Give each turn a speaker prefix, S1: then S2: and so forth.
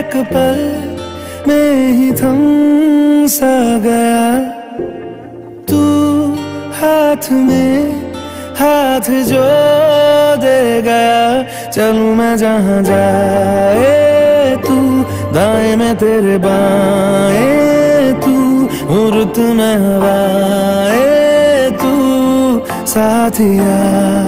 S1: एक पल में ही थम सा गया। तू हाथ में हाथ जो दे गया, चलूं मैं जहां जाए तू, दाएं में तेरे बाएं तू, रुत में हवाएं तू, साथिया।